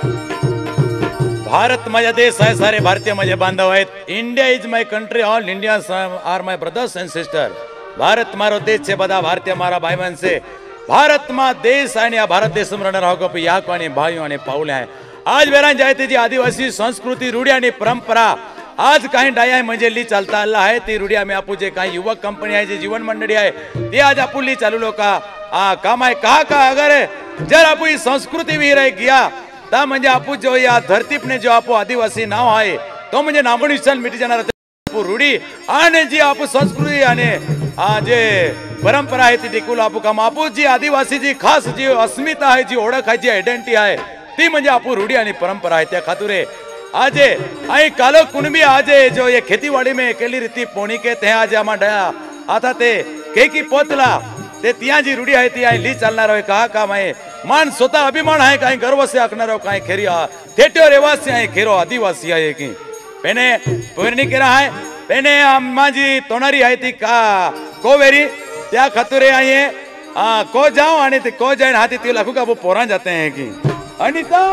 भारत माझा देश आहे, सारे भारतीय माझे बांधव आहेत. India is my country, all India are my brothers and sister. Bharat मारो देश છે, બધા ભારતીય મારા ભાઈ બહેન છે. ભારતમાં દેશ અને આ ભારત દેશમાં રહેનારા હોકો या कोणी भाइयों आणि पाऊले आहे. आज वेळा जायते जी आदिवासी संस्कृती रूढी आणि परंपरा आज काही डाय आहे म्हणजे ली चालता आला आहे. ती रूढी आम्ही आपू जे काही युवक कंपनी आहे, जे जीवन मंडळी आहे, ती आज आपुली चालू लोका काम आहे का अगर जर आपू ही संस्कृती विहीर आहे गया ता म्हणजे आपू जो या धरतीपने जो आपू आदिवासी नाव आहे तो म्हणजे नामोनिशान मिटी जाणार रूढी आणि जी आपू संस्कृती आणि जे परंपरा आहे ती टिकून आपू काम आपू जी आदिवासी जी खास जी अस्मिता आहे, जी ओळख आहे, जी आयडेंटिटी आहे ती म्हणजे आपू रूढी आणि परंपरा आहे. त्या खातुरे आजे आई कालो कुणबी आजे जो ये खेतीवाड़ी में केली रीति पोणी के ते आज आमा डया आता ते केकी पोतला ते तिया जी रूढी आहे ती आई ली चालणार आहे का काम आहे. मान स्वतः अभिमान आहे, काही गर्व से आखणार आहे, काही खेरी थेटो रेवासी आहे, खेरो आदिवासी आहे की पेने पोरणी केरा आहे. पेने माझी तोणारी आहे ती का कोवेरी त्या खातुरे आहे को जाओ आणि ते को जाईन हाती ती लाखू का वो पोरा जाते हैं की अनिता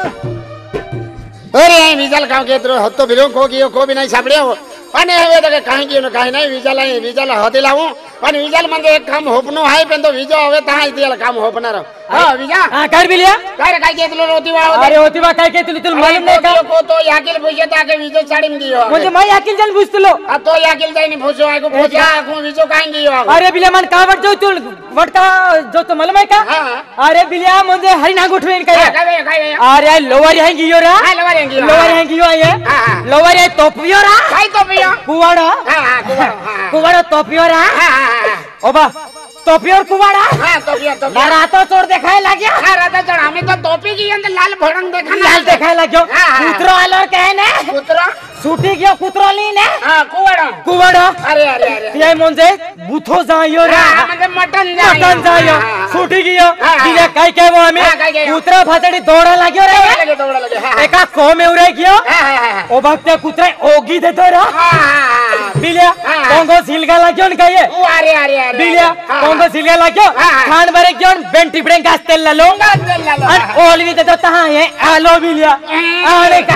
अरे विजाल काम के तो हत्तो बिलो को भी नहीं सापड़े हो અને હવે તો કાઈ ગયો કાઈ નહીં વિજાલા હતે લાવું અને વિજાલ મને એક કામ હોપનો હાય પણ તો વિજો હવે તાય તેલ કામ હોપનારો હા વિજા હા કર બિલિયા કર કાઈ કેતલો રોતીવા અરે રોતીવા કાઈ કેતલી તું માલુમ નહીં का को तो याकिल पूछे ता के विजो साड़ी में दियो मुझे मैं याकिल जन पूछलो आ तो याकिल जाई नहीं पूछो आको पूछा को विजो काई दियो अरे बिलिया मन का वट जो तू वटका जो तो मालूम है का अरे बिलिया मुझे हरी ना गुठवेन का अरे लोवर है गियो रा हां लोवर है गियो ये लोवर है टोपियो रा काई टोपियो कुवाड़ा कुवाड़ा टोपियो रा ओबा टोपियोर कुवाड़ा हां टोपियो रातो चोर देखाय लाग्या हां रातो चोर हमें तो टोपी की अंदर लाल भड़ंग देखा लाल देखाय लाग्यो कुतरो आलो कहने कुतरो सूटी गयो कुतरो लीने हां कुवाड़ा अरे ये मुझे बुथो जायो रे म्हणजे मटन जायो सूटी गयो दिले काय काय वो हमें कुतरा फाटडी दौड़ा लाग्यो रे एका को में उरे गयो ओ भक्ते कुतरा ओगी देतो रे बिलिया कोंगो सिलगा लाग्यो न काय अरे बिलिया कोंगो सिलगा लाग्यो खान भरे गयो बेंटी ब्रेंग कास्तेल लालो और ओलवी देतो तहा ये आलो बिलिया अरे का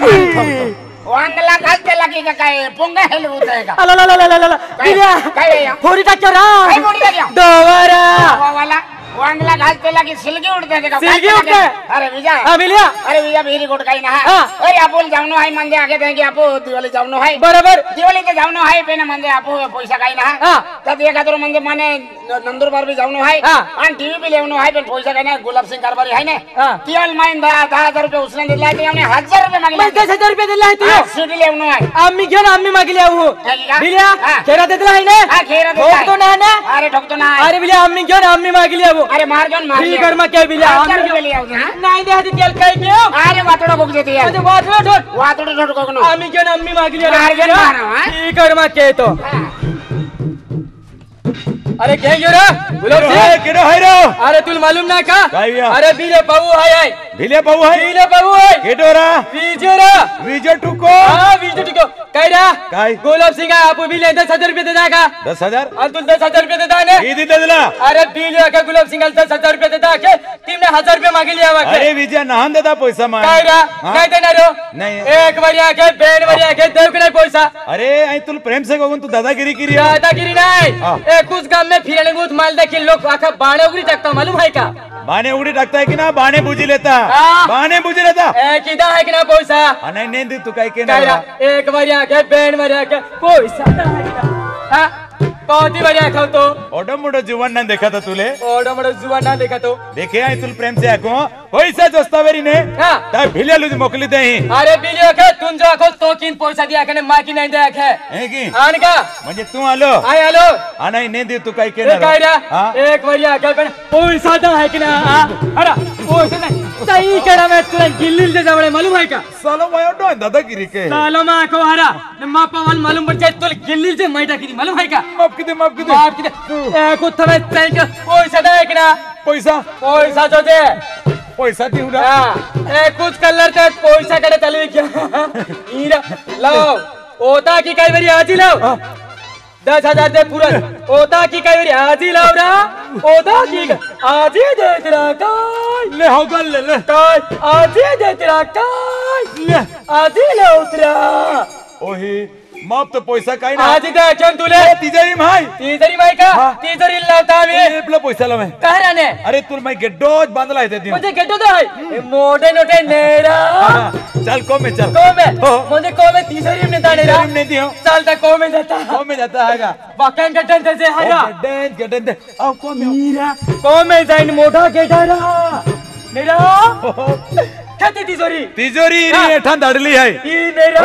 वांगला कास्ते लगी का काय पोंगा हेल होतायगा अला बिलिया काय फोरी टाक्यो रा काय फोरी टाक्यो दोवरा वाला वांगला घास पे लगी सिलगी उड़ते का सिलगी उड़ते अरे विजा हां बिलिया अरे विजा भेरी गोट काई ना अरे आपुल जावनो हाय मंदे आगे देंगे आपो दिवाली जावनो हाय बराबर दिवाली के जावनो हाय पेने मंदे आपो पैसा काई ना तब ये खातर मंदे माने नंदुरबार भी जावनो हाय आणि टीवी भी लेवनो हाय पण पैसा काई ना गुलाब सिंह कारभारी हाय ने तियाल माइन 10000 रुपये उसने दिला ते हमने 1000 रुपये मागले 10000 रुपये दिला है तू सीडी लेवनो हाय आम्ही घेऊन आम्ही मागले आहो बिलिया खेरा देतला हाय ने हां खेरा देतला ठोकतो ना ना अरे ठोकतो ना अरे बिलिया आम्ही घेऊन आम्ही मागले आहो अरे मार जोन मार ठीक कर मा के बिलिया आम्ही ले आऊ हां नाही दे हाती तेल काय के अरे वातडो बघ देते यार वातडो ठोट कोकनो आम्ही घेऊन आम्ही मागले मार जोन मार हां ठीक कर मा के तो अरे क्या रे गुलाब सिंह केडो है रो अरे तुल मालूम ना का अरे बिले पाऊ है बिले पाऊ है केडो रा विजय टुको हां विजय टुको काय रा काय गुलाब सिंह आपू बिले 10000 रुपये दे दा का 10000 और तुल 10000 रुपये दे दा ने किती दे दिला अरे बिले का गुलाब सिंह 10000 रुपये दे दा के तुमने 1000 रुपये मागे लिया अरे विजय नहान देता पैसा मा काय रा नाही देणार रो नाही एक वरिया के बेन वरिया के देव के नाही पैसा अरे आई तुल प्रेम से कहून तू दादागिरी किरी नाही ए कुछ में फिरने बहुत माल देखिए लोग आखा बाणे उगड़ी टाकता मालूम है का बाणे उगड़ी टाकता है कि ना बाणे बुझी लेता बाणे बुझी लेता किदा है कि ना पैसा नहीं नहीं दे तू काय के ना एक बार आके बैंड मारे आके पैसा हां कौती बार आखा तो ओडो मोडो जुवान ना देखा था तुले ओडो मोडो जुवान ना देखा तो देखे आई तुल प्रेम से आको पैसा जोस्तावेरी ने ता भिले लुज मोकली दे अरे बिलियो के तुम जो आखो तो किन पैसा दिया के माकी नहीं दे आखे है की आन का म्हणजे तू आलो आय आलो नाही नाही दे तू काय के ना काय रा एक बार आके पण पैसा दा है कि ना अरे पैसा नहीं सही करा मैं तुला गिल्ली दे जावळे मालूम है का सालो मायो डो दादागिरी के सालो मा को हारा मा पवन मालूम पड़ जाए तुला गिल्ली से मैटा की मालूम है का माफ की दे कुछ थमे चाहिए के पैसा दे कि ना पैसा जो दे पैसा देऊ ना ए कुछ कलर ते पैसा कडे चालू क्या ईरा लाव ओता की काय बरी आजी लाव 10,000 दे पुरन ओता की काय बरी आजी लावरा ओता की आजी दे तेरा काय ले हो गल ले काय आजी दे तेरा काय ले आजी ले उतरा ओही माप तो पैसा काय ना आजी दे अचन तुले तिजोरी माय तिजोरी माय का तिजोरी लावता मी आपला पैसा लावे काय राणे अरे तुला माय गेड्डोच बांधला आहे ते म्हणजे गेटो तो आहे मोठे मोठे नेरा चल कोमे चल कोमे म्हणजे कोमे तिजोरी में नेरा नहीं दियो चलता कोमे जाता कोमे जाता हैगा बाकन गटन त्याचे हैगा गेडन दे आओ कोमे मीरा कोमे जाईन मोठा गेटारा नेरा किती तिजोरी री ठा दडली आहे ही नेरा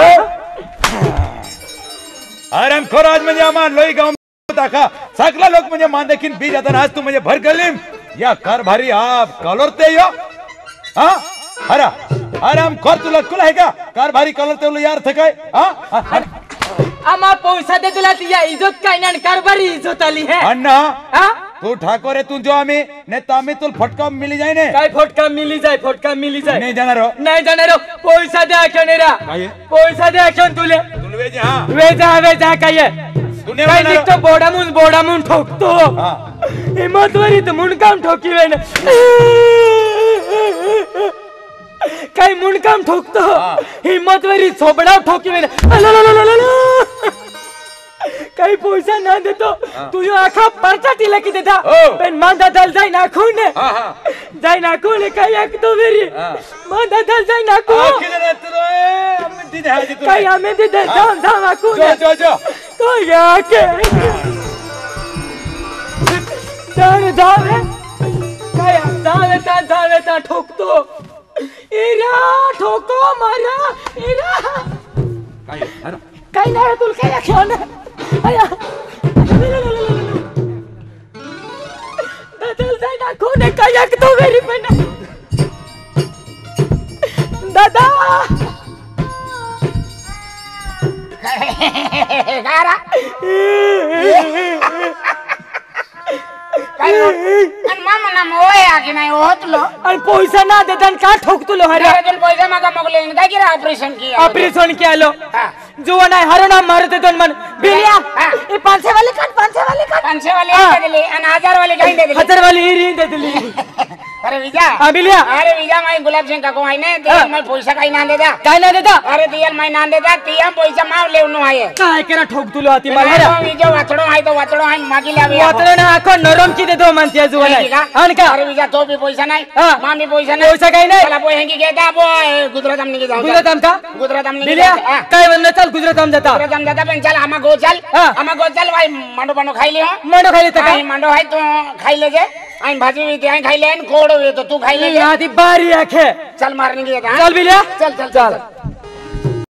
आराम खोर आज म्हणजे आम्हाला लोई गाव दाखा सगळा लोक म्हणजे मान देखील बी जाताना आज तू म्हणजे भर गलीम या कारभारी आप कलर ते यो हा अरे आराम खोर तुला कुल आहे का कारभारी कलर ते यार थकाय हा आमा पैसा दे तुला तिया इज्जत काय ना कारभारी इज्जत आली है अन्ना हा तू ठाकोर है तू जो आम्ही ने तामी तुल फटका मिली जाय ने काय फटका मिली जाय नाही जाणार हो नाही जाणार पैसा दे आखणेरा काय पैसा दे आखण तुले तुलवे जा हां वेजा काय तूने काय निघतो बोडामून ठोकतो हां हिम्मतवरी तर मुंडकाम ठोकीवे ना काय मुंडकाम ठोकतो हिम्मतवरी सोबडा ठोकीवे ना काही पैसा ना देतो तुझ्या आखा परचा तिला की देता पण मांदा दल जाई नाखून जाई नाखून काही एक तो वेरी मांदा दल जाई नाखून काही आम्ही दे जाम नाखून जो तो या के जावे काय ठोकतो इरा ठोको मारा इरा काय नाही तुला काय खेळणं आया दादा जाय ना कोण काय एक तो वेरी पण दादा गारा काय आणि मामा ना मोय आके नाही होतलो आणि पैसा ना देता का ठोकतलो हरे अरे पैसा मागा मगले काय की ऑपरेशन किया लो जुवा नाही हरो ना मारते दोन मन बिलिया ये 500 वाले काट 500 वाले दे दिले आणि 1000 वाले काही दे दिले 1000 वाली ही दे दिली अरे विजा बिलिया अरे विजा माई गुलाब सिंह का को आहे ने ते मैं पैसा काही ना देता काय ना देता अरे दियल माई ना देता तिया पैसा माव लेवनो आहे काय करा ठोकतलो आती मला तो विजा वाचडो आहे मागी लावी वातलो ना आखो नरम की देतो म्हणते जुवा नाही आणि का अरे विजा तो भी पैसा नाही मामी पैसा नाही पैसा काही नाही चला पोय हेंगी घेता बो गुजरात आमने जाऊ गुजरात आमका गुजरात आमने बिलिया काय म्हणलं चल गुजरात आम जाता गुजरात आम जाता पण चल आमा गो चल भाई मांडो खाइले हो मांडो खाइले त काय मांडो है तो खाइले जे आई भाजी भी आई खाइले कोड़ो तो तू खाइले आती बारी आखे चल मारने की चल बिलिया चल